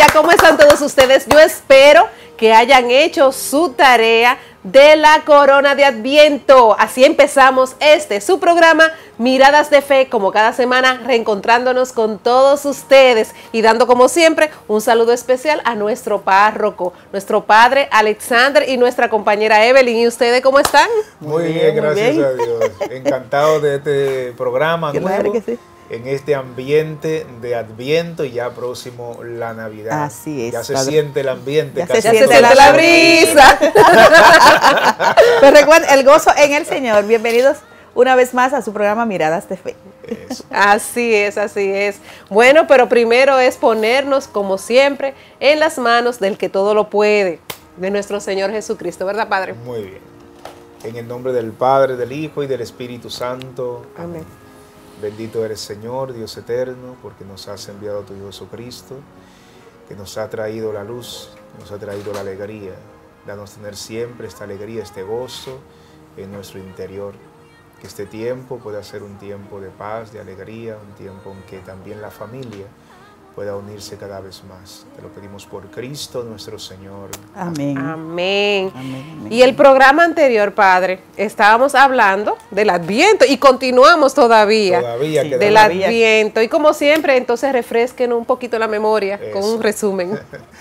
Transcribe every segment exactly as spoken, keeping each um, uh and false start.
Maravilla, ¿cómo están todos ustedes? Yo espero que hayan hecho su tarea de la corona de Adviento. Así empezamos este, su programa Miradas de Fe, como cada semana, reencontrándonos con todos ustedes y dando como siempre un saludo especial a nuestro párroco, nuestro padre Alexander y nuestra compañera Evelyn. ¿Y ustedes cómo están? Muy bien, bien gracias muy bien. a Dios. Encantado de este programa claro nuevo. Que sí. En este ambiente de Adviento y ya próximo la Navidad. Así es. Ya se padre. siente el ambiente. Ya se siente la, la brisa. Pero recuerden, el gozo en el Señor. Bienvenidos una vez más a su programa Miradas de Fe. Eso. Así es, así es. Bueno, pero primero es ponernos, como siempre, en las manos del que todo lo puede, de nuestro Señor Jesucristo. ¿Verdad, Padre? Muy bien. En el nombre del Padre, del Hijo y del Espíritu Santo. Amén. Bendito eres, Señor, Dios eterno, porque nos has enviado a tu Hijo Jesucristo, que nos ha traído la luz, nos ha traído la alegría. Danos tener siempre esta alegría, este gozo en nuestro interior. Que este tiempo pueda ser un tiempo de paz, de alegría, un tiempo en que también la familia pueda unirse cada vez más. Te lo pedimos por Cristo nuestro Señor. Amén. Amén. Amén. Amén. Y el programa anterior, Padre, estábamos hablando del Adviento y continuamos todavía, todavía sí, del todavía. Adviento. Y como siempre, entonces refresquen un poquito la memoria Eso. con un resumen.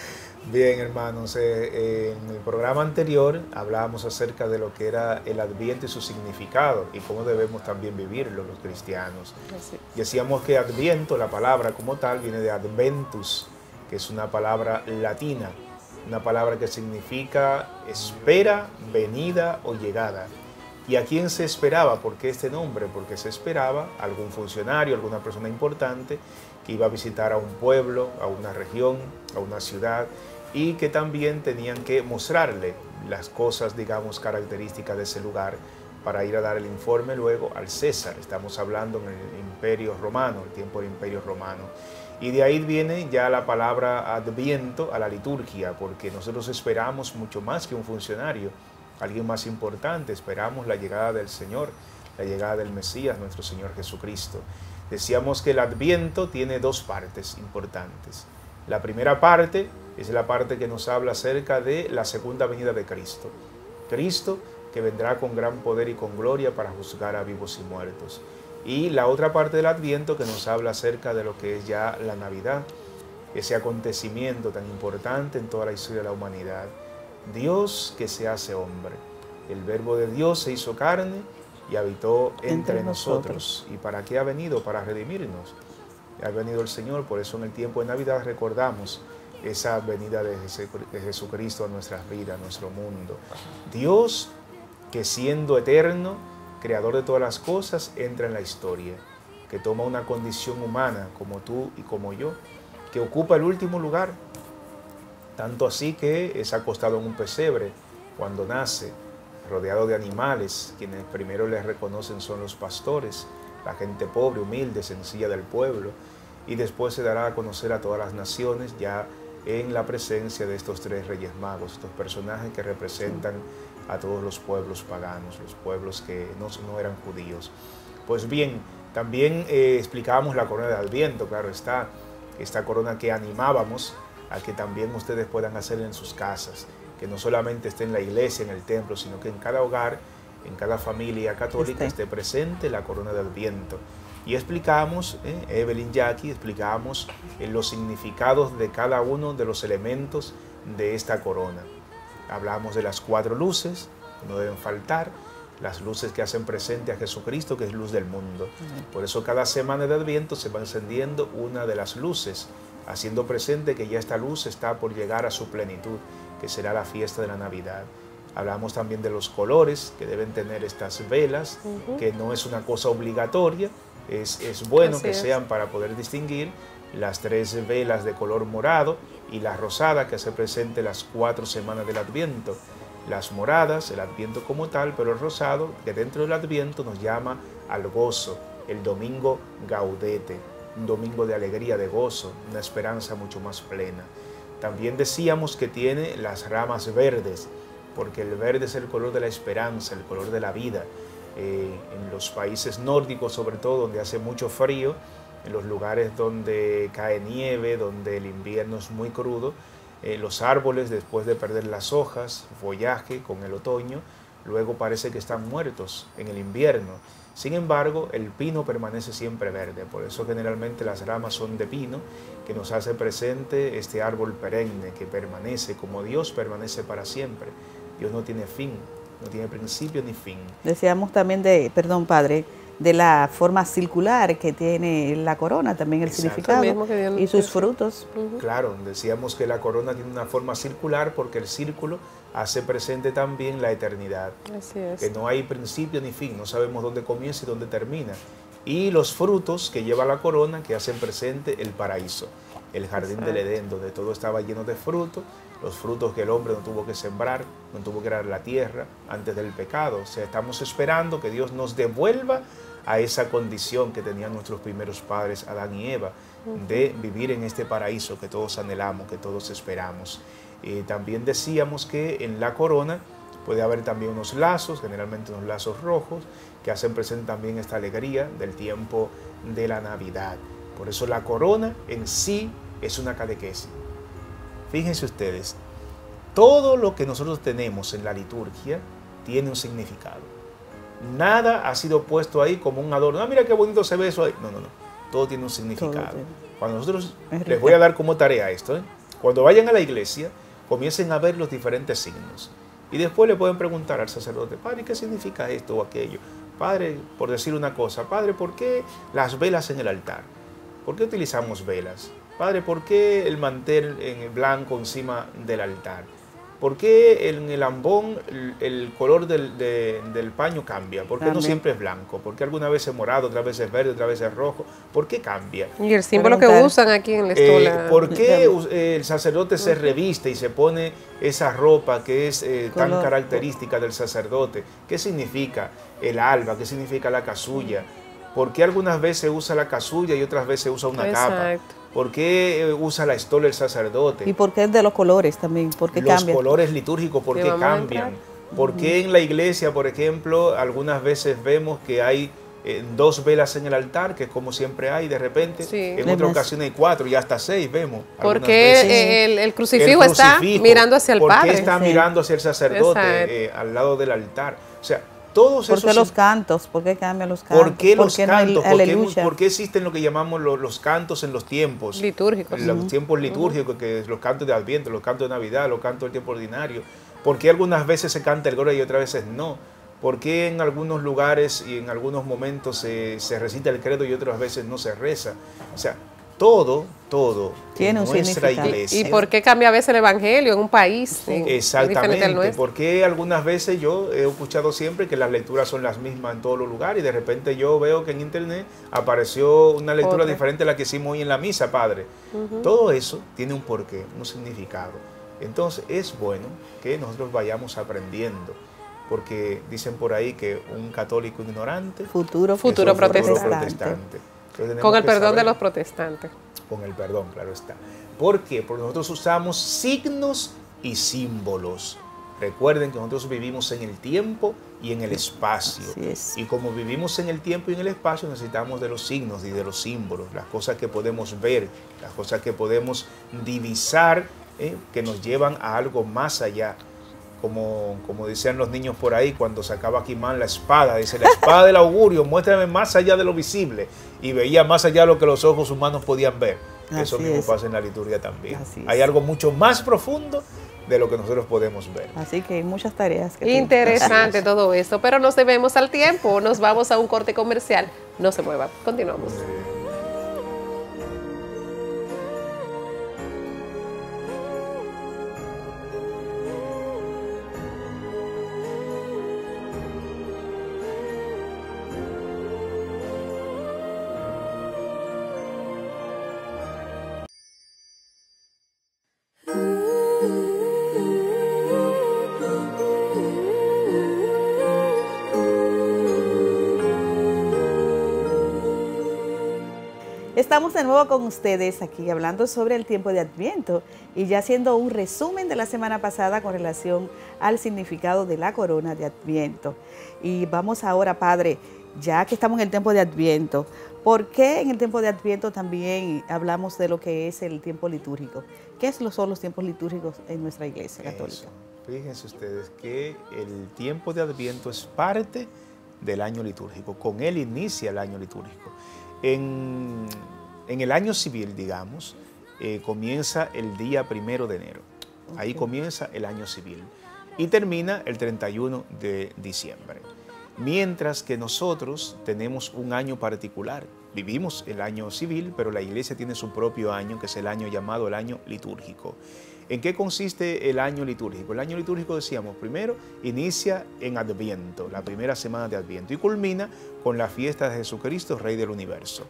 Bien, hermanos, eh, en el programa anterior hablábamos acerca de lo que era el Adviento y su significado y cómo debemos también vivirlo los cristianos. Sí. Decíamos que Adviento, la palabra como tal, viene de Adventus, que es una palabra latina, una palabra que significa espera, venida o llegada. ¿Y a quién se esperaba? ¿Por qué este nombre? Porque se esperaba a algún funcionario, alguna persona importante que iba a visitar a un pueblo, a una región, a una ciudad, y que también tenían que mostrarle las cosas, digamos, características de ese lugar para ir a dar el informe luego al César. Estamos hablando en el Imperio Romano, el tiempo del Imperio Romano. Y de ahí viene ya la palabra Adviento a la liturgia, porque nosotros esperamos mucho más que un funcionario, alguien más importante, esperamos la llegada del Señor, la llegada del Mesías, nuestro Señor Jesucristo. Decíamos que el Adviento tiene dos partes importantes. La primera parte es la parte que nos habla acerca de la segunda venida de Cristo. Cristo que vendrá con gran poder y con gloria para juzgar a vivos y muertos. Y la otra parte del Adviento que nos habla acerca de lo que es ya la Navidad, ese acontecimiento tan importante en toda la historia de la humanidad. Dios que se hace hombre. El verbo de Dios se hizo carne y habitó entre, entre nosotros. nosotros. ¿Y para qué ha venido? Para redimirnos. Ha venido el Señor, por eso en el tiempo de Navidad recordamos esa venida de Jesucristo a nuestras vidas, a nuestro mundo. Dios que siendo eterno, creador de todas las cosas, entra en la historia, que toma una condición humana como tú y como yo, que ocupa el último lugar, tanto así que es acostado en un pesebre cuando nace, rodeado de animales, quienes primero le reconocen son los pastores, la gente pobre, humilde, sencilla del pueblo, y después se dará a conocer a todas las naciones ya en la presencia de estos tres reyes magos, estos personajes que representan a todos los pueblos paganos, los pueblos que no, no eran judíos. Pues bien, también eh, explicábamos la corona de Adviento, claro está, esta corona que animábamos a que también ustedes puedan hacer en sus casas, que no solamente esté en la iglesia, en el templo, sino que en cada hogar, en cada familia católica esté presente la corona de Adviento. Y explicamos, eh, Evelyn, Jackie, explicamos eh, los significados de cada uno de los elementos de esta corona. Hablamos de las cuatro luces, que no deben faltar, las luces que hacen presente a Jesucristo, que es luz del mundo. Por eso cada semana de Adviento se va encendiendo una de las luces, haciendo presente que ya esta luz está por llegar a su plenitud, que será la fiesta de la Navidad. Hablamos también de los colores que deben tener estas velas, uh-huh. que no es una cosa obligatoria, es, es bueno Así que es. sean para poder distinguir las tres velas de color morado y la rosada que hace presente las cuatro semanas del Adviento. Las moradas, el Adviento como tal, pero el rosado, que dentro del Adviento nos llama al gozo, el domingo gaudete, un domingo de alegría, de gozo, una esperanza mucho más plena. También decíamos que tiene las ramas verdes, porque el verde es el color de la esperanza, el color de la vida. Eh, en los países nórdicos, sobre todo, donde hace mucho frío, en los lugares donde cae nieve, donde el invierno es muy crudo, eh, los árboles, después de perder las hojas, follaje con el otoño, luego parece que están muertos en el invierno. Sin embargo, el pino permanece siempre verde, por eso generalmente las ramas son de pino, que nos hace presente este árbol perenne que permanece como Dios permanece para siempre. Dios no tiene fin, no tiene principio ni fin. Decíamos también de, perdón padre, de la forma circular que tiene la corona, también el Exacto. significado y sus frutos. Uh-huh. Claro, decíamos que la corona tiene una forma circular porque el círculo hace presente también la eternidad. Así es. Que no hay principio ni fin, no sabemos dónde comienza y dónde termina. Y los frutos que lleva la corona que hacen presente el paraíso, el jardín Exacto. del Edén, donde todo estaba lleno de frutos, los frutos que el hombre no tuvo que sembrar, no tuvo que dar la tierra antes del pecado. O sea, estamos esperando que Dios nos devuelva a esa condición que tenían nuestros primeros padres, Adán y Eva, uh-huh. de vivir en este paraíso que todos anhelamos, que todos esperamos. Eh, también decíamos que en la corona puede haber también unos lazos, generalmente unos lazos rojos, que hacen presente también esta alegría del tiempo de la Navidad. Por eso la corona en sí es una catequesis. Fíjense ustedes, todo lo que nosotros tenemos en la liturgia tiene un significado. Nada ha sido puesto ahí como un adorno. Ah, mira qué bonito se ve eso ahí. No, no, no. Todo tiene un significado. Cuando nosotros, les voy a dar como tarea esto, ¿eh? Cuando vayan a la iglesia, comiencen a ver los diferentes signos. Y después le pueden preguntar al sacerdote, Padre, ¿qué significa esto o aquello? Padre, por decir una cosa, Padre, ¿por qué las velas en el altar? ¿Por qué utilizamos velas? Padre, ¿por qué el mantel en blanco encima del altar? ¿Por qué en el ambón el, el color del, de, del paño cambia? ¿Por qué También. no siempre es blanco? ¿Por qué alguna vez es morado, otra vez es verde, otra vez es rojo? ¿Por qué cambia? Y el símbolo que usan aquí en la estola. Eh, ¿Por qué eh, el sacerdote se reviste y se pone esa ropa que es eh, tan color. característica del sacerdote? ¿Qué significa el alba? ¿Qué significa la casulla? ¿Por qué algunas veces usa la casulla y otras veces usa una Exacto. capa? ¿Por qué usa la estola el sacerdote? ¿Y por qué es de los colores también? ¿Por qué Los cambian? colores litúrgicos, ¿por qué cambian? ¿Por qué en la iglesia, por ejemplo, algunas veces vemos que hay eh, dos velas en el altar, que es como siempre hay, de repente, sí. en otra ocasión hay cuatro y hasta seis vemos? Porque el, el, crucifijo el está mirando hacia el ¿por Padre? ¿Por qué está sí. mirando hacia el sacerdote eh, al lado del altar? O sea, todos ¿Por esos qué los cantos? ¿Por qué cambian los cantos? ¿Por qué los ¿Por qué cantos? No hay, ¿Por, qué, ¿Por qué existen lo que llamamos los, los cantos en los tiempos? Litúrgicos. En los uh-huh. tiempos litúrgicos, que es los cantos de Adviento, los cantos de Navidad, los cantos del tiempo ordinario. ¿Por qué algunas veces se canta el gloria y otras veces no? ¿Por qué en algunos lugares y en algunos momentos se, se recita el credo y otras veces no se reza? O sea, todo, todo tiene en un nuestra iglesia. ¿Y por qué cambia a veces el evangelio en un país? En, Exactamente, porque algunas veces yo he escuchado siempre que las lecturas son las mismas en todos los lugares y de repente yo veo que en internet apareció una lectura Otra. diferente a la que hicimos hoy en la misa, Padre. Uh-huh. Todo eso tiene un porqué, un significado. Entonces es bueno que nosotros vayamos aprendiendo, porque dicen por ahí que un católico ignorante futuro, futuro, futuro protestante. protestante. Con el perdón de los protestantes. Con el perdón, claro está. ¿Por qué? Porque nosotros usamos signos y símbolos. Recuerden que nosotros vivimos en el tiempo y en el espacio. Y como vivimos en el tiempo y en el espacio, necesitamos de los signos y de los símbolos, las cosas que podemos ver, las cosas que podemos divisar, ¿eh? que nos llevan a algo más allá. Como, como decían los niños por ahí cuando sacaba He-Man la espada, dice la espada del augurio, muéstrame más allá de lo visible, y veía más allá de lo que los ojos humanos podían ver. Así Eso mismo es. pasa en la liturgia también. Hay algo mucho más profundo de lo que nosotros podemos ver. Así que hay muchas tareas. Que Interesante todo esto, pero nos debemos al tiempo, nos vamos a un corte comercial. No se mueva, continuamos. Eh. Estamos de nuevo con ustedes aquí hablando sobre el tiempo de Adviento y ya haciendo un resumen de la semana pasada con relación al significado de la corona de Adviento. Y vamos ahora, Padre, ya que estamos en el tiempo de Adviento, ¿Por qué en el tiempo de Adviento también hablamos de lo que es el tiempo litúrgico? ¿Qué son los tiempos litúrgicos en nuestra Iglesia Católica? Eso. Fíjense ustedes que el tiempo de Adviento es parte del año litúrgico. Con él inicia el año litúrgico. En, en el año civil, digamos, eh, comienza el día primero de enero. Okay. Ahí comienza el año civil y termina el treinta y uno de diciembre. Mientras que nosotros tenemos un año particular. Vivimos el año civil, pero la Iglesia tiene su propio año, que es el año llamado el año litúrgico. ¿En qué consiste el año litúrgico? El año litúrgico, decíamos, primero inicia en Adviento, la primera semana de Adviento, y culmina con la fiesta de Jesucristo, Rey del Universo.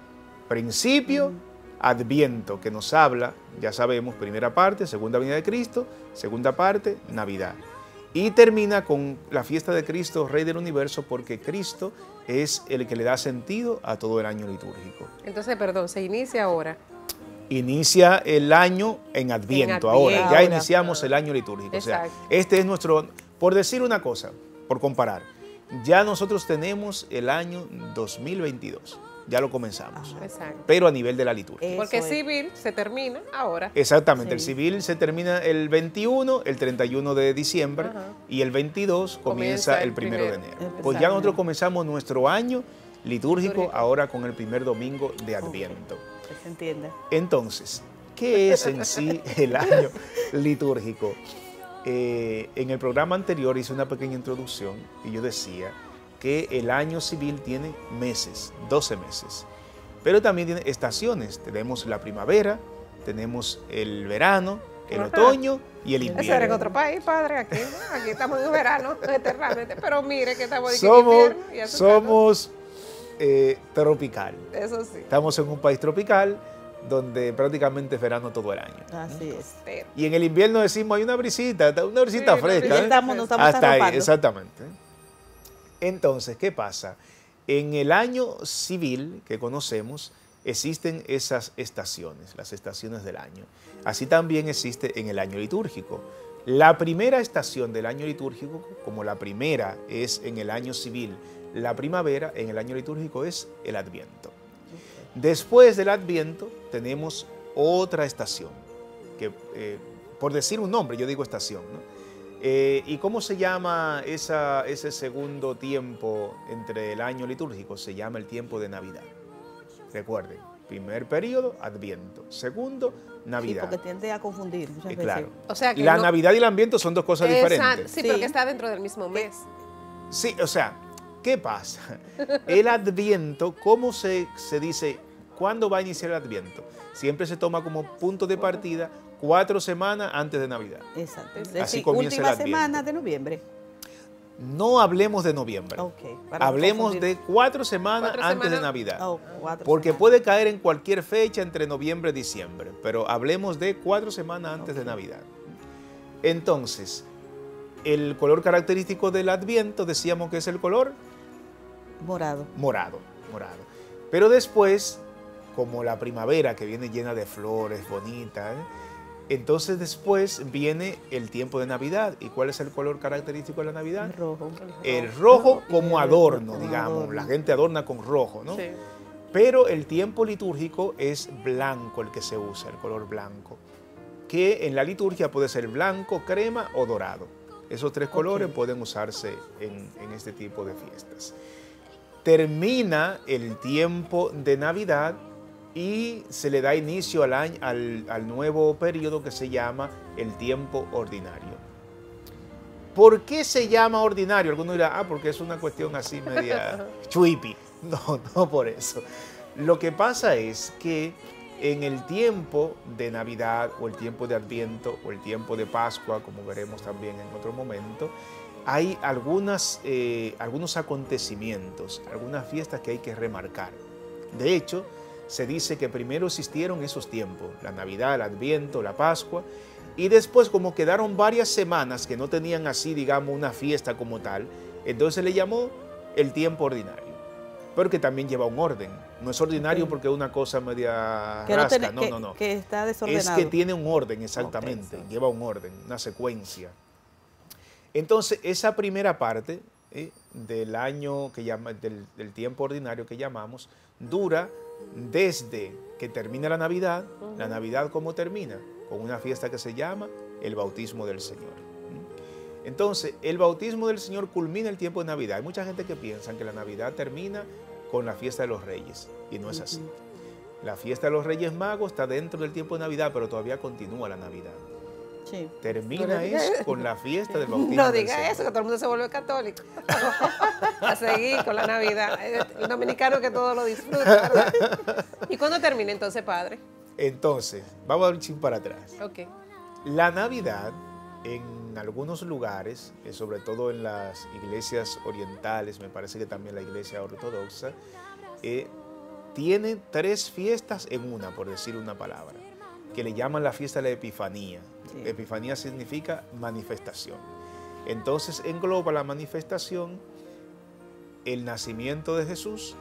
Principio, Adviento, que nos habla, ya sabemos, primera parte, segunda venida de Cristo, segunda parte, Navidad. Y termina con la fiesta de Cristo, Rey del Universo, porque Cristo es el que le da sentido a todo el año litúrgico. Entonces, perdón, se inicia ahora. Inicia el año en Adviento, en Adviento ahora, ya ahora. iniciamos el año litúrgico. Exacto. O sea, este es nuestro, por decir una cosa, por comparar, ya nosotros tenemos el año dos mil veintidós. Ya lo comenzamos, Exacto. pero a nivel de la liturgia. Porque civil se termina ahora. Exactamente, sí. El civil se termina el veintiuno, el treinta y uno de diciembre, ajá, y el veintidós comienza, comienza el primero de enero. Empezamos. Pues ya nosotros comenzamos nuestro año litúrgico, litúrgico ahora con el primer domingo de Adviento. Okay. Se entiende. Entonces, ¿qué es en sí el año litúrgico? Eh, en el programa anterior hice una pequeña introducción y yo decía que el año civil tiene meses, doce meses, pero también tiene estaciones. Tenemos la primavera, tenemos el verano, el Ajá. otoño y el invierno. Eso era en otro país, padre, aquí, ¿no? Aquí estamos en verano eternamente, pero mire que estamos somos, en invierno. Y somos eh, tropical. Eso sí. Estamos en un país tropical donde prácticamente es verano todo el año. Así es. Y en el invierno decimos hay una brisita, una brisita sí, fresca. ¿eh? Estamos, nos estamos Hasta arropando. ahí, exactamente. Entonces, ¿qué pasa? En el año civil que conocemos existen esas estaciones, las estaciones del año. Así también existe en el año litúrgico. La primera estación del año litúrgico, como la primera es en el año civil, la primavera, en el año litúrgico es el Adviento. Después del Adviento tenemos otra estación, que eh, por decir un nombre, yo digo estación, ¿no? Eh, ¿Y cómo se llama esa, ese segundo tiempo entre el año litúrgico? Se llama el tiempo de Navidad. Recuerden, primer periodo, Adviento. Segundo, Navidad. Sí, porque tiende a confundir muchas eh, veces. Claro. O sea, que la no... Navidad y el Adviento son dos cosas Exacto. diferentes. Sí, sí, pero que está dentro del mismo mes. Sí, o sea, ¿qué pasa? El Adviento, ¿cómo se, se dice? ¿Cuándo va a iniciar el Adviento? Siempre se toma como punto de partida cuatro semanas antes de Navidad. Exacto. Es Así decir, comienza última el Adviento. semana de noviembre. No hablemos de noviembre. Okay, hablemos de cuatro semanas cuatro antes semanas. de Navidad. Oh, cuatro porque semanas. puede caer en cualquier fecha entre noviembre y diciembre. Pero hablemos de cuatro semanas antes okay. de Navidad. Entonces, el color característico del Adviento decíamos que es el color morado. Morado, morado. Pero después, como la primavera que viene llena de flores bonitas, ¿eh? Entonces después viene el tiempo de Navidad. ¿Y cuál es el color característico de la Navidad? El rojo. El rojo como adorno, como digamos. adorno. La gente adorna con rojo, ¿no? Sí. Pero el tiempo litúrgico es blanco el que se usa, el color blanco. Que en la liturgia puede ser blanco, crema o dorado. Esos tres colores okay. pueden usarse en, en este tipo de fiestas. Termina el tiempo de Navidad y se le da inicio al, año, al, al nuevo periodo que se llama el tiempo ordinario. ¿Por qué se llama ordinario? Algunos dirán, ah, porque es una cuestión así media chuipi. No, no por eso. Lo que pasa es que en el tiempo de Navidad o el tiempo de Adviento o el tiempo de Pascua, como veremos también en otro momento, hay algunas, eh, algunos acontecimientos, algunas fiestas que hay que remarcar. De hecho, se dice que primero existieron esos tiempos, la Navidad, el Adviento, la Pascua, y después como quedaron varias semanas que no tenían así, digamos, una fiesta como tal, entonces se le llamó el tiempo ordinario, pero que también lleva un orden. No es ordinario okay. porque es una cosa media que rasca, no, no, que, no, no. Que está desordenado. Es que tiene un orden, exactamente, okay, sí. lleva un orden, una secuencia. Entonces, esa primera parte ¿eh? del año que llama, del, del tiempo ordinario que llamamos, dura desde que termina la Navidad. Uh-huh. La Navidad, ¿cómo termina? Con una fiesta que se llama el bautismo del Señor. Entonces, el bautismo del Señor culmina el tiempo de Navidad. Hay mucha gente que piensa que la Navidad termina con la fiesta de los Reyes, y no es así. La fiesta de los Reyes Magos está dentro del tiempo de Navidad, pero todavía continúa la Navidad. Sí. Termina no es con la fiesta del bautismo. No diga eso, que todo el mundo se vuelve católico. A seguir con la Navidad. El dominicano que todo lo disfruta, ¿verdad? ¿Y cuándo termina entonces, padre? Entonces, vamos a dar un chin para atrás. Ok. La Navidad, en algunos lugares, sobre todo en las iglesias orientales, me parece que también la iglesia ortodoxa, eh, tiene tres fiestas en una, por decir una palabra, que le llaman la fiesta de la Epifanía. Sí. Epifanía significa manifestación. Entonces engloba la manifestación, el nacimiento de Jesús,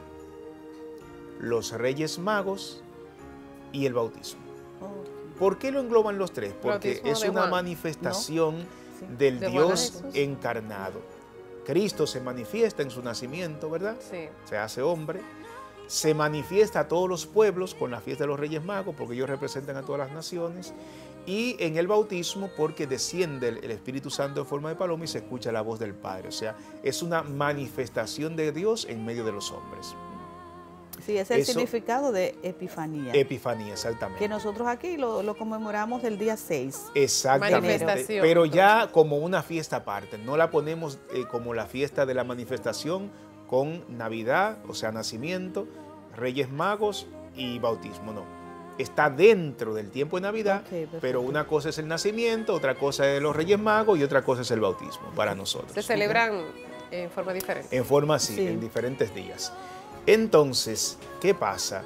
los Reyes Magos y el bautismo. Oh. ¿Por qué lo engloban los tres? Porque es una Juan. manifestación ¿No? sí. del ¿De Dios encarnado. Cristo se manifiesta en su nacimiento, ¿verdad? Sí. Se hace hombre. Se manifiesta a todos los pueblos con la fiesta de los Reyes Magos, porque ellos representan a todas las naciones. Y en el bautismo, porque desciende el Espíritu Santo en forma de paloma y se escucha la voz del Padre. O sea, es una manifestación de Dios en medio de los hombres. Sí, ese es el Eso, significado de Epifanía. Epifanía, exactamente. Que nosotros aquí lo, lo conmemoramos el día seis. Exactamente, pero ya como una fiesta aparte. No la ponemos eh, como la fiesta de la manifestación con Navidad, o sea, nacimiento, Reyes Magos y bautismo, no. Está dentro del tiempo de Navidad, okay, pero una cosa es el nacimiento, otra cosa es los Reyes Magos y otra cosa es el bautismo para nosotros. Se celebran en forma diferente. En forma, sí, sí. en diferentes días. Entonces, ¿qué pasa?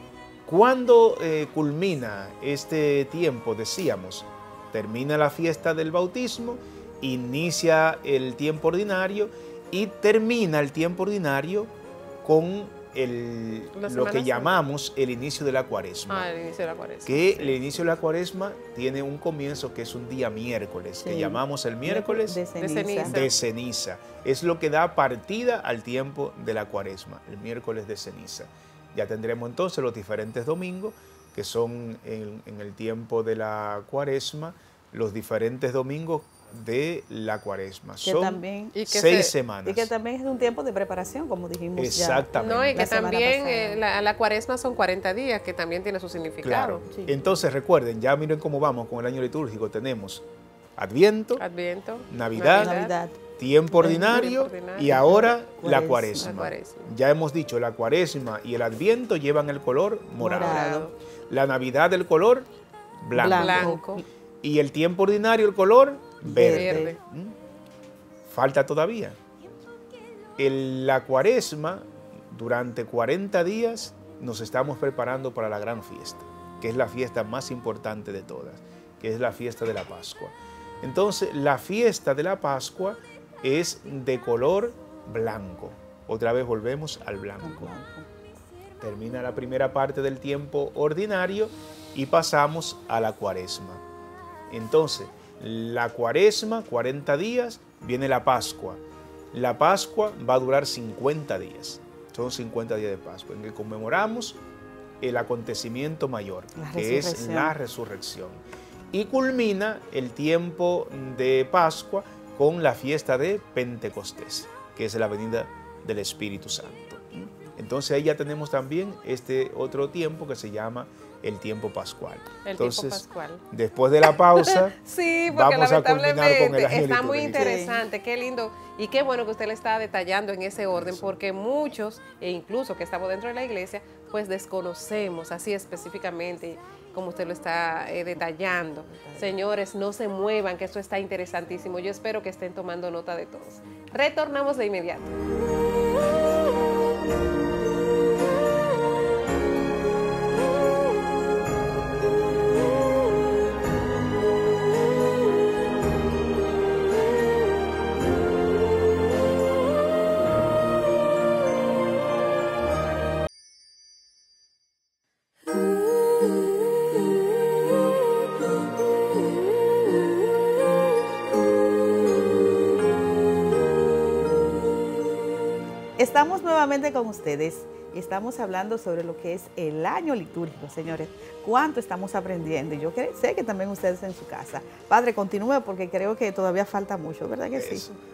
Cuando eh, culmina este tiempo, decíamos, termina la fiesta del bautismo, inicia el tiempo ordinario y termina el tiempo ordinario con el, lo que llamamos el inicio de la cuaresma. Ah, el inicio de la cuaresma. Que sí. el inicio de la cuaresma tiene un comienzo que es un día miércoles, sí. que llamamos el miércoles de ceniza. de ceniza. de ceniza. Es lo que da partida al tiempo de la cuaresma, el miércoles de ceniza. Ya tendremos entonces los diferentes domingos, que son en, en el tiempo de la cuaresma, los diferentes domingos de la cuaresma. Que Son también, y que se, seis semanas. Y que también es un tiempo de preparación, como dijimos. Exactamente. Ya no, y que también eh, la, la cuaresma son cuarenta días, que también tiene su significado. Claro. Sí. Entonces recuerden, ya miren cómo vamos con el año litúrgico. Tenemos Adviento, Adviento Navidad, Navidad tiempo ordinario, tiempo ordinario y ahora cuaresma. La, cuaresma. la cuaresma. Ya hemos dicho, la cuaresma y el Adviento llevan el color morado. morado. La Navidad el color blanco. blanco. Y el tiempo ordinario el color verde. verde. ¿Mm? Falta todavía. En la cuaresma, durante cuarenta días, nos estamos preparando para la gran fiesta, que es la fiesta más importante de todas, que es la fiesta de la Pascua. Entonces, la fiesta de la Pascua es de color blanco. Otra vez volvemos al blanco. Termina la primera parte del tiempo ordinario y pasamos a la cuaresma. Entonces, la cuaresma, cuarenta días, viene la Pascua. La Pascua va a durar cincuenta días. Son cincuenta días de Pascua, en que conmemoramos el acontecimiento mayor, que es la resurrección. Y culmina el tiempo de Pascua con la fiesta de Pentecostés, que es la venida del Espíritu Santo. Entonces ahí ya tenemos también este otro tiempo que se llama el tiempo pascual. El Entonces, tiempo pascual. Después de la pausa, sí, porque vamos a culminar con el año está muy interesante, sí. Qué lindo y qué bueno que usted le está detallando en ese orden, porque muchos, e incluso que estamos dentro de la iglesia, pues desconocemos así específicamente como usted lo está eh, detallando. Señores, no se muevan, que esto está interesantísimo. Yo espero que estén tomando nota de todos. Retornamos de inmediato. Estamos nuevamente con ustedes y estamos hablando sobre lo que es el año litúrgico, señores. ¿Cuánto estamos aprendiendo? Y yo sé que también ustedes en su casa. Padre, continúe porque creo que todavía falta mucho, ¿verdad que sí? Eso.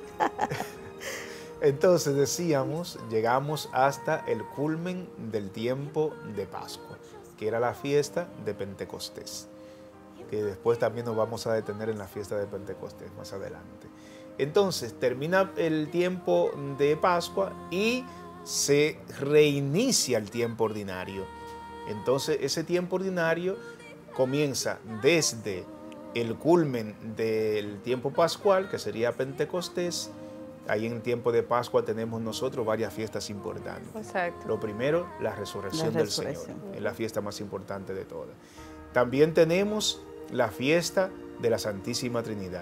Entonces decíamos, llegamos hasta el culmen del tiempo de Pascua, que era la fiesta de Pentecostés, que después también nos vamos a detener en la fiesta de Pentecostés más adelante. Entonces termina el tiempo de Pascua y se reinicia el tiempo ordinario. Entonces ese tiempo ordinario comienza desde el culmen del tiempo pascual, que sería Pentecostés. Ahí en el tiempo de Pascua tenemos nosotros varias fiestas importantes. Exacto. Lo primero, la resurrección, La del resurrección. Señor, es la fiesta más importante de todas. También tenemos la fiesta de la Santísima Trinidad.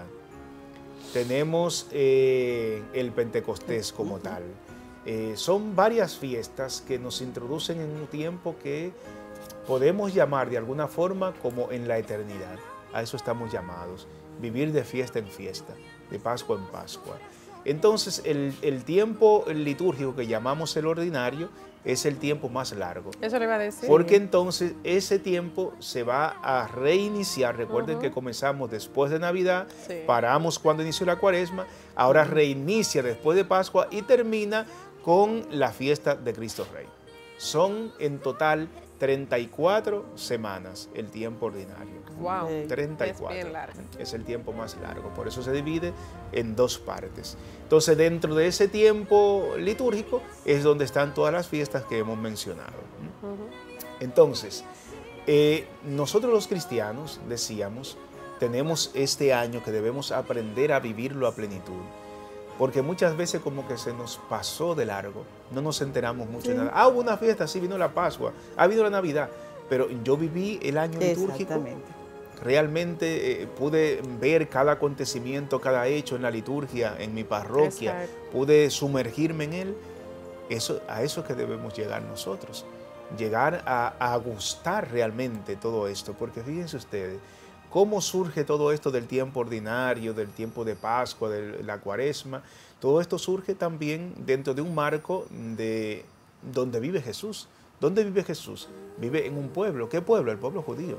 Tenemos eh, el Pentecostés como tal. Eh, son varias fiestas que nos introducen en un tiempo que podemos llamar de alguna forma como en la eternidad. A eso estamos llamados, vivir de fiesta en fiesta, de Pascua en Pascua. Entonces, el, el tiempo litúrgico que llamamos el ordinario es el tiempo más largo. Eso le iba a decir. Porque entonces ese tiempo se va a reiniciar. Recuerden Uh-huh. que comenzamos después de Navidad, Sí. paramos cuando inició la Cuaresma, ahora reinicia después de Pascua y termina con la fiesta de Cristo Rey. Son en total treinta y cuatro semanas el tiempo ordinario. Wow. treinta y cuatro. Es bien largo. Es el tiempo más largo, por eso se divide en dos partes. Entonces, dentro de ese tiempo litúrgico es donde están todas las fiestas que hemos mencionado. Uh-huh. Entonces, eh, nosotros los cristianos, decíamos, tenemos este año que debemos aprender a vivirlo a plenitud. Porque muchas veces como que se nos pasó de largo, no nos enteramos mucho de Sí. nada. Ah, hubo una fiesta, sí, vino la Pascua, ha venido la Navidad, pero yo viví el año litúrgico. Exactamente. Realmente eh, pude ver cada acontecimiento, cada hecho en la liturgia, en mi parroquia, Exacto. pude sumergirme en él. Eso, a eso es que debemos llegar nosotros, llegar a, a gustar realmente todo esto, porque fíjense ustedes, cómo surge todo esto del tiempo ordinario, del tiempo de Pascua, de la Cuaresma. Todo esto surge también dentro de un marco de donde vive Jesús. ¿Dónde vive Jesús? Vive en un pueblo. ¿Qué pueblo? El pueblo judío.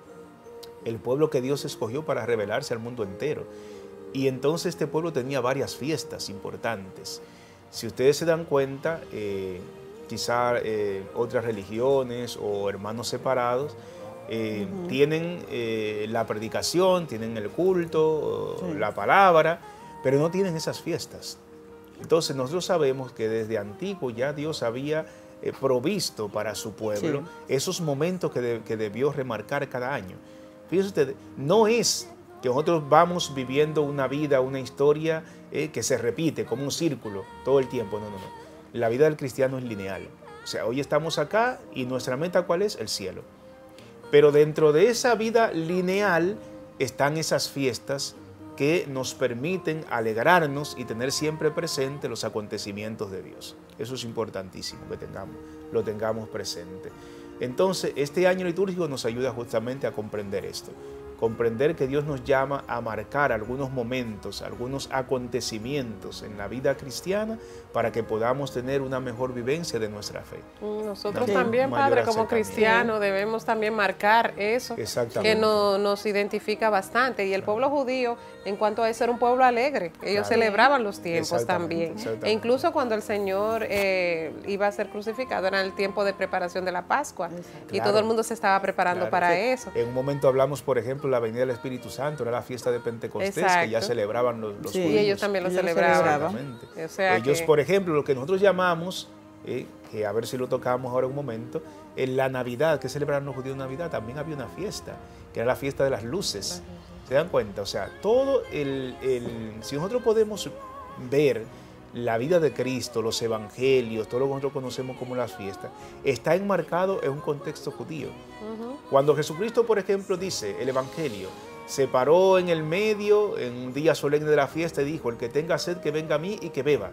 El pueblo que Dios escogió para revelarse al mundo entero. Y entonces este pueblo tenía varias fiestas importantes. Si ustedes se dan cuenta, eh, quizá eh, otras religiones o hermanos separados, Eh, uh-huh. tienen eh, la predicación, tienen el culto, sí. la palabra, pero no tienen esas fiestas. Entonces nosotros sabemos que desde antiguo ya Dios había eh, provisto para su pueblo sí. esos momentos que, de, que debió remarcar cada año. Fíjense ustedes, no es que nosotros vamos viviendo una vida, una historia eh, que se repite como un círculo todo el tiempo. No, no, no. La vida del cristiano es lineal. O sea, hoy estamos acá y nuestra meta, ¿cuál es? El cielo. Pero dentro de esa vida lineal están esas fiestas que nos permiten alegrarnos y tener siempre presente los acontecimientos de Dios. Eso es importantísimo que tengamos, lo tengamos presente. Entonces, este año litúrgico nos ayuda justamente a comprender esto. Comprender que Dios nos llama a marcar algunos momentos, algunos acontecimientos en la vida cristiana para que podamos tener una mejor vivencia de nuestra fe. Nosotros sí. también, Padre, como cristianos, debemos también marcar eso que no, nos identifica bastante. Y el pueblo judío, en cuanto a eso, era un pueblo alegre. Ellos claro. celebraban los tiempos también. E incluso cuando el Señor eh, iba a ser crucificado, era el tiempo de preparación de la Pascua. Claro. Y todo el mundo se estaba preparando claro. para sí. eso. En un momento hablamos, por ejemplo, la venida del Espíritu Santo, era la fiesta de Pentecostés, Exacto. que ya celebraban los, los sí. judíos. Y ellos también lo celebraban. O sea ellos, que... por ejemplo, lo que nosotros llamamos, eh, que a ver si lo tocamos ahora un momento, en la Navidad, que celebraban los judíos en Navidad, también había una fiesta, que era la fiesta de las luces. ¿Se dan cuenta? O sea, todo el, el... Si nosotros podemos ver la vida de Cristo, los evangelios, todo lo que nosotros conocemos como las fiestas, está enmarcado en un contexto judío. Uh-huh. Cuando Jesucristo, por ejemplo, dice el evangelio, se paró en el medio, en un día solemne de la fiesta, y dijo, el que tenga sed, que venga a mí y que beba.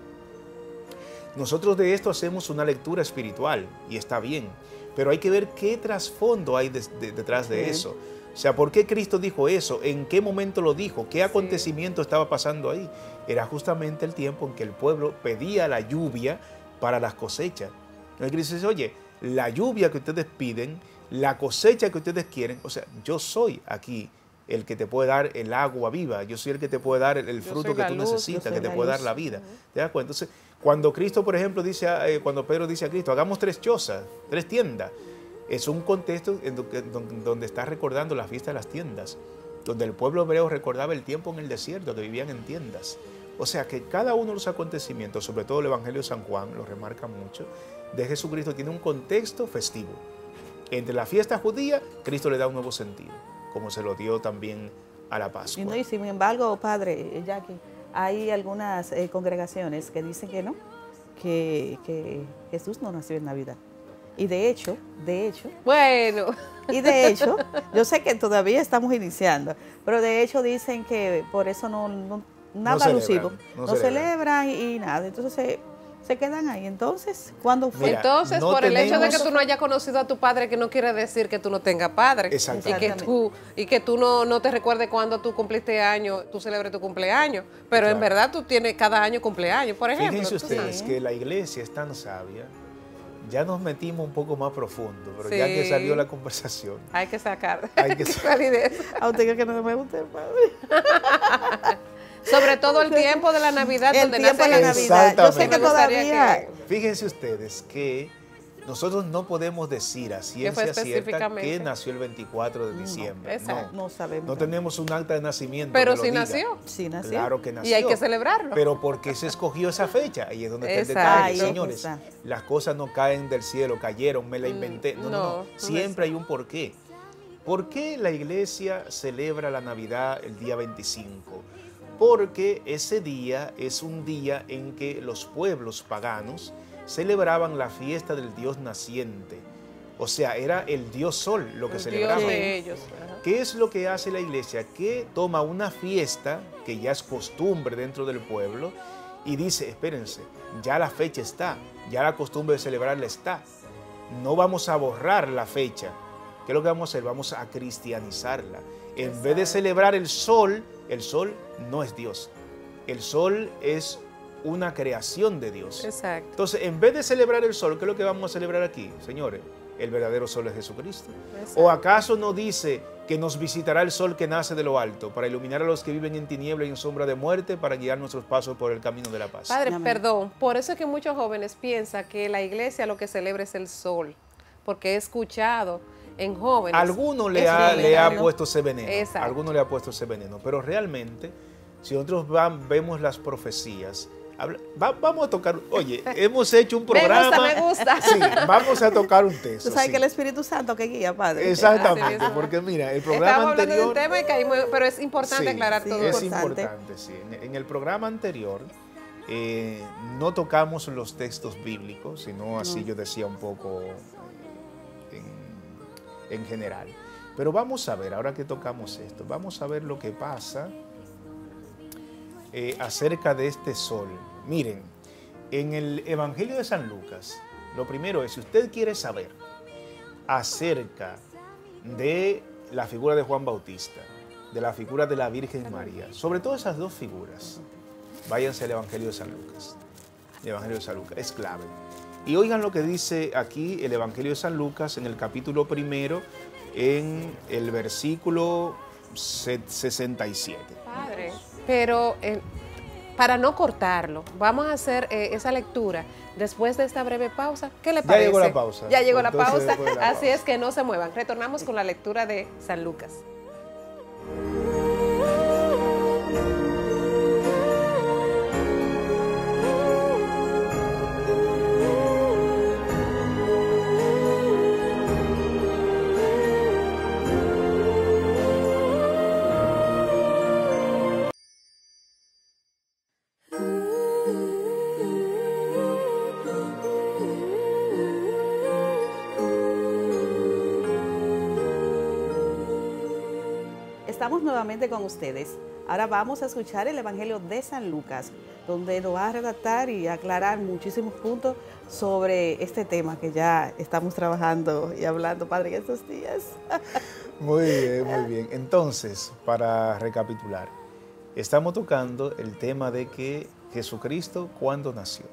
Nosotros de esto hacemos una lectura espiritual, y está bien, pero hay que ver qué trasfondo hay de, de, detrás de sí. eso. O sea, ¿por qué Cristo dijo eso? ¿En qué momento lo dijo? ¿Qué acontecimiento sí. estaba pasando ahí? Era justamente el tiempo en que el pueblo pedía la lluvia para las cosechas. El Cristo dice, oye, la lluvia que ustedes piden, la cosecha que ustedes quieren, o sea, yo soy aquí el que te puede dar el agua viva, yo soy el que te puede dar el, el fruto que tú luz, necesitas, que te puede dar la vida. Uh-huh. ¿Te das cuenta? Entonces, cuando Cristo, por ejemplo, dice, eh, cuando Pedro dice a Cristo, hagamos tres chozas, tres tiendas, es un contexto en donde, donde está recordando la fiesta de las tiendas, donde el pueblo hebreo recordaba el tiempo en el desierto, que vivían en tiendas. O sea que cada uno de los acontecimientos, sobre todo el Evangelio de San Juan, lo remarca mucho, de Jesucristo tiene un contexto festivo. Entre la fiesta judía, Cristo le da un nuevo sentido, como se lo dio también a la Pascua. Y, no, y sin embargo, padre, Jackie, hay algunas eh, congregaciones que dicen que no, que, que Jesús no nació en Navidad. Y de hecho, de hecho... Bueno. Y de hecho, yo sé que todavía estamos iniciando, pero de hecho dicen que por eso no, no nada no alusivo. No, no celebran, celebran y, y nada. Entonces se, se quedan ahí. Entonces, ¿cuándo fue? Mira, Entonces, no por tenemos... el hecho de que tú no hayas conocido a tu padre, que no quiere decir que tú no tengas padre. Exactamente. Y que tú, y que tú no, no te recuerdes cuando tú cumpliste años, tú celebres tu cumpleaños. Pero claro, en verdad tú tienes cada año cumpleaños, por ejemplo. Fíjense ustedes sí. que la iglesia es tan sabia. Ya nos metimos un poco más profundo, pero sí. ya que salió la conversación. Hay que sacar. Hay que sacar. A usted que no me guste, padre. Sobre todo el tiempo de la Navidad, el donde tiempo nace de la Navidad. Yo sé que todavía... Que... Fíjense ustedes que nosotros no podemos decir a ciencia cierta que nació el veinticuatro de diciembre. No, no, no sabemos. No tenemos un acta de nacimiento. Pero que sí lo diga. nació. Sí nació. Claro que nació. Y hay que celebrarlo. Pero ¿por qué se escogió esa fecha? Ahí es donde está el Exacto. detalle, señores. Exacto. Las cosas no caen del cielo, cayeron, me la inventé. No, no, no. no. Siempre hay un porqué. ¿Por qué la iglesia celebra la Navidad el día veinticinco? Porque ese día es un día en que los pueblos paganos celebraban la fiesta del Dios naciente. O sea, era el Dios Sol lo que el celebraban. Dios de ellos. Ajá. ¿Qué es lo que hace la iglesia? Que toma una fiesta, que ya es costumbre dentro del pueblo, y dice, espérense, ya la fecha está, ya la costumbre de celebrarla está. No vamos a borrar la fecha. ¿Qué es lo que vamos a hacer? Vamos a cristianizarla. En Exacto. vez de celebrar el sol, el sol no es Dios. El sol es una creación de Dios. Exacto. Entonces, en vez de celebrar el sol, ¿qué es lo que vamos a celebrar aquí, señores? El verdadero sol es Jesucristo. Exacto. ¿O acaso no dice que nos visitará el sol que nace de lo alto para iluminar a los que viven en tiniebla y en sombra de muerte, para guiar nuestros pasos por el camino de la paz? Padre, Amén. Perdón, por eso es que muchos jóvenes piensan que la iglesia lo que celebra es el sol, porque he escuchado en jóvenes. Alguno le ha, le ha puesto ese veneno. Exacto. Alguno le ha puesto ese veneno, pero realmente, si nosotros van, vemos las profecías, habla, va, vamos a tocar, oye, hemos hecho un programa. Me gusta, me gusta. Sí, vamos a tocar un texto. Tú sabes sí. que el Espíritu Santo que guía, Padre. Exactamente, porque mira, el programa Estamos anterior. hablando de un tema y caímos, pero es importante sí, aclarar sí, todo. Es importante, importante sí. En, en el programa anterior eh, no tocamos los textos bíblicos, sino así no. yo decía un poco eh, en, en general. Pero vamos a ver, ahora que tocamos esto, vamos a ver lo que pasa eh, acerca de este sol. Miren, en el Evangelio de San Lucas, lo primero es, si usted quiere saber acerca de la figura de Juan Bautista, de la figura de la Virgen María, sobre todo esas dos figuras, váyanse al Evangelio de San Lucas. El Evangelio de San Lucas es clave. Y oigan lo que dice aquí el Evangelio de San Lucas en el capítulo primero, en el versículo sesenta y siete. Padre, pero eh, para no cortarlo, vamos a hacer eh, esa lectura después de esta breve pausa. ¿Qué le parece? Ya llegó la pausa. Ya llegó Entonces, la pausa, la así pausa. es que no se muevan. Retornamos con la lectura de San Lucas. Estamos nuevamente con ustedes. Ahora vamos a escuchar el Evangelio de San Lucas, donde nos va a redactar y aclarar muchísimos puntos sobre este tema que ya estamos trabajando y hablando, Padre, en estos días. Muy bien, muy bien. Entonces, para recapitular, estamos tocando el tema de que Jesucristo, ¿cuándo nació?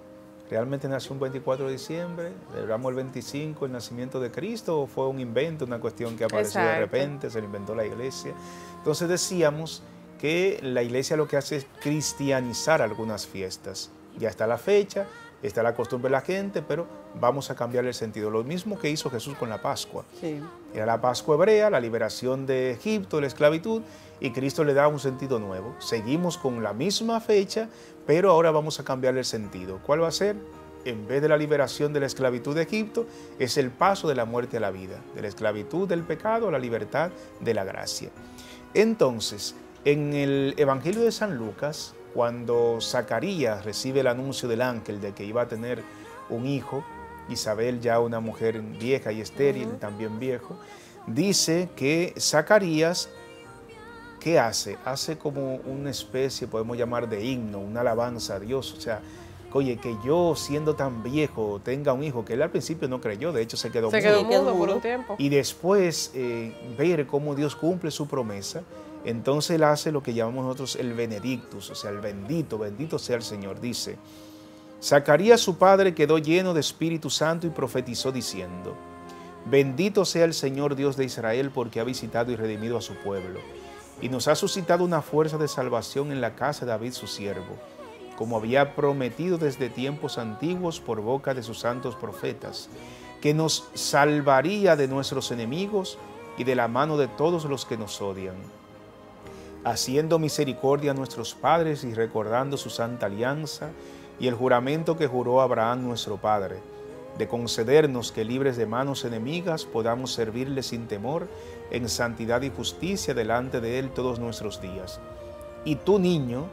¿Realmente nació un veinticuatro de diciembre? ¿Celebramos el veinticinco, el nacimiento de Cristo? ¿O fue un invento, una cuestión que apareció Exacto. de repente, se lo inventó la iglesia? Entonces decíamos que la iglesia lo que hace es cristianizar algunas fiestas. Ya está la fecha, está la costumbre de la gente, pero vamos a cambiar el sentido. Lo mismo que hizo Jesús con la Pascua. Sí. Era la Pascua hebrea, la liberación de Egipto, la esclavitud, y Cristo le da un sentido nuevo. Seguimos con la misma fecha, pero ahora vamos a cambiar el sentido. ¿Cuál va a ser? En vez de la liberación de la esclavitud de Egipto, es el paso de la muerte a la vida, de la esclavitud del pecado a la libertad de la gracia. Entonces, en el Evangelio de San Lucas, cuando Zacarías recibe el anuncio del ángel de que iba a tener un hijo, Isabel ya una mujer vieja y estéril, uh-huh. también viejo, dice que Zacarías, ¿qué hace? Hace como una especie, podemos llamar de himno, una alabanza a Dios. O sea, oye, que yo siendo tan viejo tenga un hijo, que él al principio no creyó, de hecho se quedó se mudo. quedó mudo por un tiempo. Y después eh, ver cómo Dios cumple su promesa, entonces él hace lo que llamamos nosotros el benedictus, o sea, el bendito, bendito sea el Señor. Dice, Zacarías su padre quedó lleno de Espíritu Santo y profetizó diciendo, bendito sea el Señor Dios de Israel porque ha visitado y redimido a su pueblo y nos ha suscitado una fuerza de salvación en la casa de David su siervo, como había prometido desde tiempos antiguos por boca de sus santos profetas, que nos salvaría de nuestros enemigos y de la mano de todos los que nos odian, haciendo misericordia a nuestros padres y recordando su santa alianza y el juramento que juró Abraham nuestro padre, de concedernos que libres de manos enemigas podamos servirle sin temor en santidad y justicia delante de él todos nuestros días. Y tú, niño,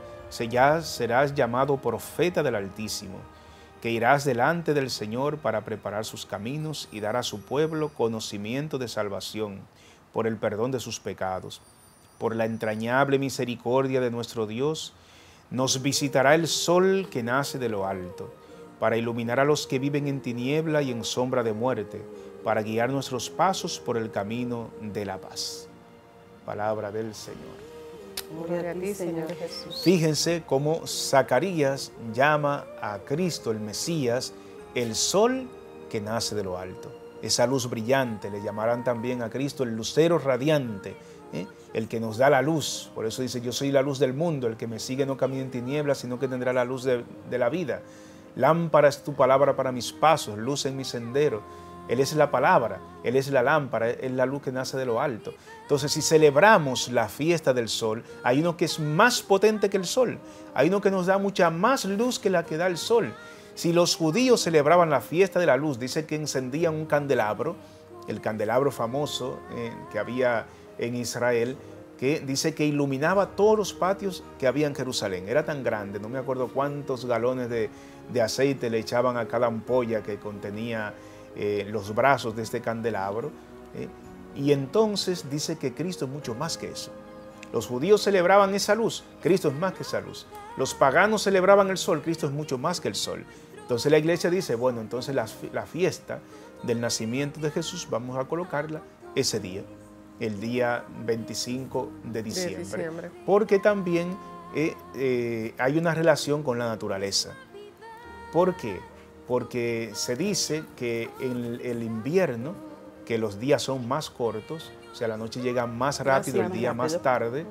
serás llamado profeta del Altísimo, que irás delante del Señor para preparar sus caminos y dar a su pueblo conocimiento de salvación por el perdón de sus pecados. Por la entrañable misericordia de nuestro Dios, nos visitará el sol que nace de lo alto, para iluminar a los que viven en tiniebla y en sombra de muerte, para guiar nuestros pasos por el camino de la paz. Palabra del Señor. Gloria a ti, Señor Jesús. Fíjense cómo Zacarías llama a Cristo, el Mesías, el sol que nace de lo alto. Esa luz brillante, le llamarán también a Cristo el lucero radiante, ¿eh? el que nos da la luz. Por eso dice, yo soy la luz del mundo, el que me sigue no camina en tinieblas, sino que tendrá la luz de, de la vida. Lámpara es tu palabra para mis pasos, luz en mi sendero. Él es la palabra, Él es la lámpara, es la luz que nace de lo alto. Entonces, si celebramos la fiesta del sol, hay uno que es más potente que el sol, hay uno que nos da mucha más luz que la que da el sol. Si los judíos celebraban la fiesta de la luz, dice que encendían un candelabro, el candelabro famoso eh, que había en Israel, que dice que iluminaba todos los patios que había en Jerusalén. Era tan grande, no me acuerdo cuántos galones de, de aceite le echaban a cada ampolla que contenía eh, los brazos de este candelabro. Eh, y entonces dice que Cristo es mucho más que eso. Los judíos celebraban esa luz, Cristo es más que esa luz. Los paganos celebraban el sol, Cristo es mucho más que el sol. Entonces la iglesia dice, bueno, entonces la, la fiesta del nacimiento de Jesús vamos a colocarla ese día, el día veinticinco de diciembre, de diciembre. Porque también eh, eh, hay una relación con la naturaleza. ¿Por qué? Porque se dice que en el invierno, que los días son más cortos, o sea, la noche llega más rápido, el día más tarde,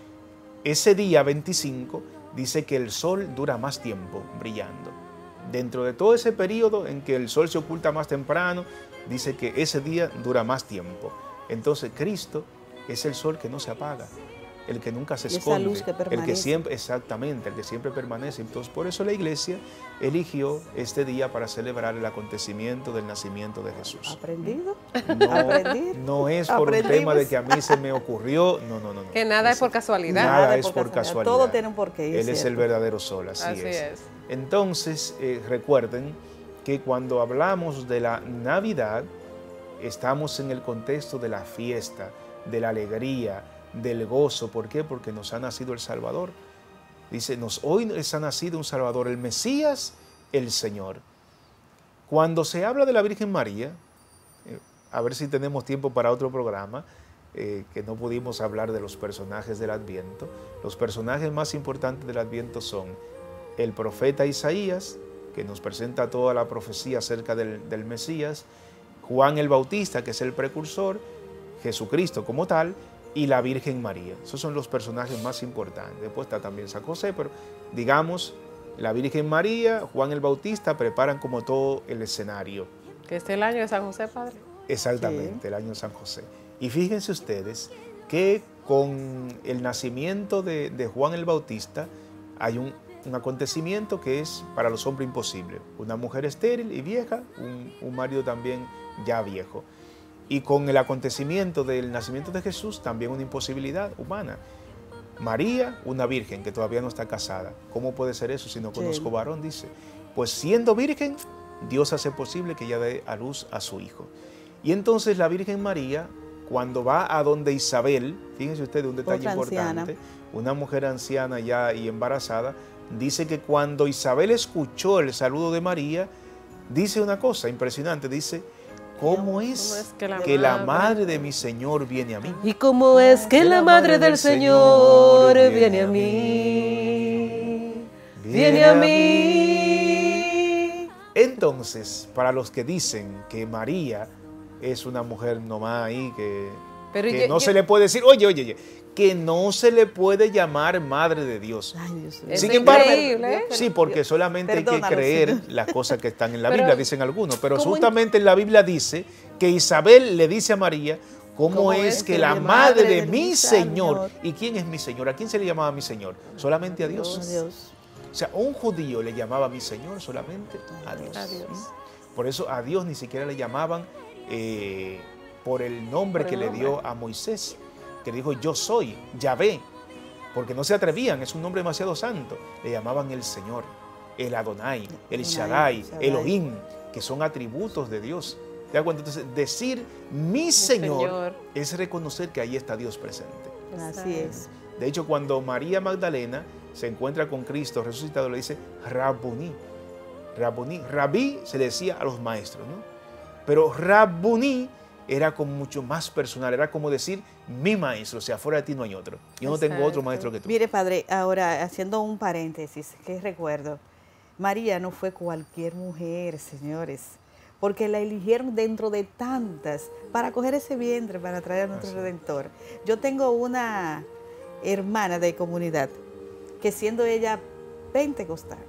ese día veinticinco dice que el sol dura más tiempo brillando. Dentro de todo ese periodo en que el sol se oculta más temprano, dice que ese día dura más tiempo. Entonces Cristo es el sol que no se apaga, el que nunca se esconde, luz que el que siempre, exactamente, el que siempre permanece. Entonces por eso la iglesia eligió este día para celebrar el acontecimiento del nacimiento de Jesús. ¿Aprendido? No, ¿Aprendido? No es por un tema de que a mí se me ocurrió, no, no, no. no. Que nada es por casualidad. Nada, nada es por, por casualidad. casualidad. Todo tiene un porqué. Él es, es el verdadero sol, así, así es. es. Entonces, eh, recuerden que cuando hablamos de la Navidad, estamos en el contexto de la fiesta, de la alegría, del gozo. ¿Por qué? Porque nos ha nacido el Salvador. Dice, nos, hoy nos ha nacido un Salvador, el Mesías, el Señor. Cuando se habla de la Virgen María, eh, a ver si tenemos tiempo para otro programa, eh, que no pudimos hablar de los personajes del Adviento. Los personajes más importantes del Adviento son el profeta Isaías, que nos presenta toda la profecía acerca del, del Mesías, Juan el Bautista, que es el precursor, Jesucristo como tal, y la Virgen María. Esos son los personajes más importantes. Después está también San José, pero digamos, la Virgen María, Juan el Bautista preparan como todo el escenario. Que este es el año de San José, padre. Exactamente, sí. El año de San José. Y fíjense ustedes que con el nacimiento de, de Juan el Bautista hay un, un acontecimiento que es para los hombres imposible. Una mujer estéril y vieja, un, un marido también ya viejo. Y con el acontecimiento del nacimiento de Jesús, también una imposibilidad humana. María, una virgen que todavía no está casada. ¿Cómo puede ser eso si no conozco sí. varón? Dice. Pues siendo virgen, Dios hace posible que ella dé a luz a su hijo. Y entonces la Virgen María, cuando va a donde Isabel, fíjense ustedes un detalle Otra importante, anciana. una mujer anciana ya y embarazada, dice que cuando Isabel escuchó el saludo de María, dice una cosa impresionante, dice, ¿cómo es, ¿Cómo es que, la, que madre... la madre de mi Señor viene a mí? ¿Y cómo es que la madre del Señor viene a mí? Viene a mí. Entonces, para los que dicen que María es una mujer nomás ahí, que, Pero que yo, no yo, se le puede decir, oye, oye, oye, que no se le puede llamar Madre de Dios. Ay, Dios es Sin embargo, increíble, ¿eh? Sí, porque solamente hay que creer las cosas que están en la pero, Biblia, dicen algunos. Pero justamente en la Biblia dice que Isabel le dice a María, ¿cómo, ¿Cómo es que la madre de, de mi Señor? Señor? ¿Y quién es mi Señor? ¿A quién se le llamaba mi Señor? Solamente a Dios. A Dios. O sea, un judío le llamaba mi Señor solamente a Dios. A Dios. Por eso a Dios ni siquiera le llamaban eh, por el nombre por el que nombre. le dio a Moisés, que le dijo yo soy, Yahvé, porque no se atrevían, es un nombre demasiado santo. Le llamaban el Señor, el Adonai, el Shaddai, Elohim, que son atributos de Dios. ¿Te das cuenta? Entonces, decir mi, mi Señor, Señor es reconocer que ahí está Dios presente. Así es. De hecho, cuando María Magdalena se encuentra con Cristo resucitado, le dice Rabboni. Rabboni. Rabí se le decía a los maestros, ¿no? Pero Rabboni era como mucho más personal, era como decir mi maestro, o sea, fuera de ti no hay otro. Yo Exacto. no tengo otro maestro que tú. Mire, padre, ahora haciendo un paréntesis, que recuerdo, María no fue cualquier mujer, señores, porque la eligieron dentro de tantas para coger ese vientre, para traer a nuestro Así. Redentor. Yo tengo una hermana de comunidad que siendo ella pentecostal,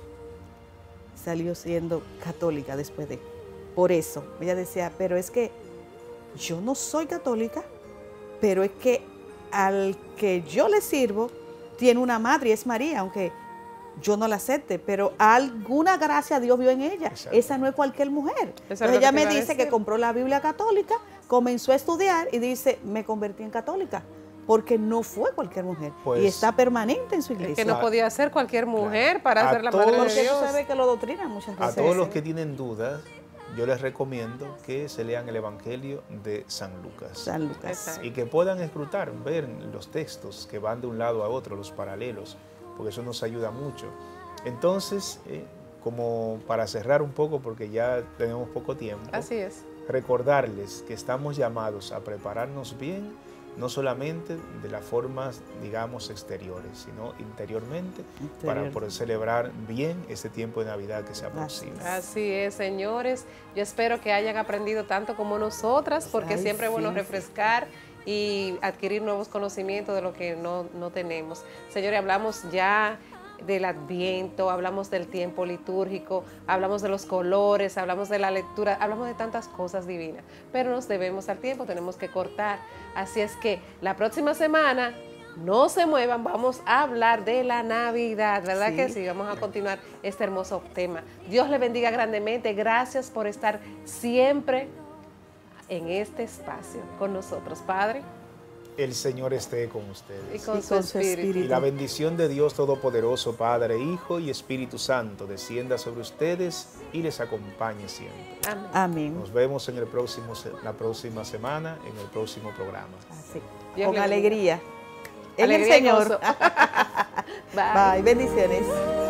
salió siendo católica después de. Por eso, ella decía, pero es que yo no soy católica, pero es que al que yo le sirvo tiene una madre y es María, aunque yo no la acepte, pero alguna gracia Dios vio en ella. Exacto. Esa no es cualquier mujer. Entonces ella me dice que compró la Biblia católica, comenzó a estudiar y dice, me convertí en católica. Porque no fue cualquier mujer pues, y está permanente en su iglesia. Es que no podía ser cualquier mujer para ser la madre de Dios. Porque tú sabes que lo doctrinan muchas veces. A todos los que tienen dudas, yo les recomiendo que se lean el Evangelio de San Lucas. San Lucas. Exacto. Y que puedan escrutar, ver los textos que van de un lado a otro, los paralelos, porque eso nos ayuda mucho. Entonces, eh, como para cerrar un poco, porque ya tenemos poco tiempo. Así es. Recordarles que estamos llamados a prepararnos bien, no solamente de las formas, digamos, exteriores, sino interiormente, Interior. para poder celebrar bien este tiempo de Navidad que se aproxima. Así es, señores. Yo espero que hayan aprendido tanto como nosotras, porque Ay, siempre es bueno sí, refrescar sí. y adquirir nuevos conocimientos de lo que no, no tenemos. Señores, hablamos ya del Adviento, hablamos del tiempo litúrgico, hablamos de los colores, hablamos de la lectura, hablamos de tantas cosas divinas, pero nos debemos al tiempo, tenemos que cortar. Así es que la próxima semana, no se muevan, vamos a hablar de la Navidad, ¿verdad sí. que sí? Vamos a continuar este hermoso tema. Dios le bendiga grandemente, gracias por estar siempre en este espacio con nosotros, Padre. El Señor esté con ustedes. Y con, y su, con espíritu. su espíritu. Y la bendición de Dios Todopoderoso, Padre, Hijo y Espíritu Santo, descienda sobre ustedes y les acompañe siempre. Amén. Amén. Nos vemos en el próximo, la próxima semana, en el próximo programa. Así. Con alegría. En alegría el Señor. Bye. Bye. Bendiciones.